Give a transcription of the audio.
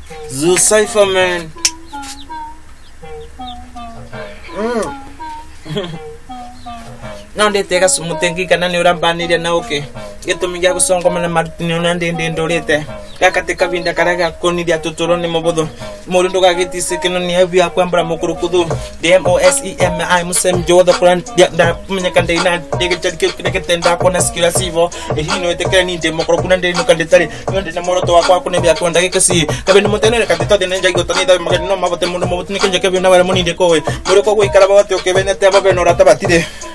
Zoo Cypher, man. Nonde teka sumutengi kana ni urambanire na oke. Gitumigia gusonga mana Martin onande ndorete. Gakateka binda karaga koni dia tuturone mobodo. Morundo gagitise kino ni heavy akwambra mukurukudu. DMOSEMI musem joda kuran da menyakande ina dege chadike kineketenda kona skila sivo. Hino etekera ni de mokurukuna de no kandetari. Nonde na moroto wakwa kune bia kwanda gekasi. Kabene motenere kateta de nenja gotani da magano mabote mundo mobotni kenja kebina wala moni de kowe. Muroko go ikaraba wate okebene te ababe no rata batide.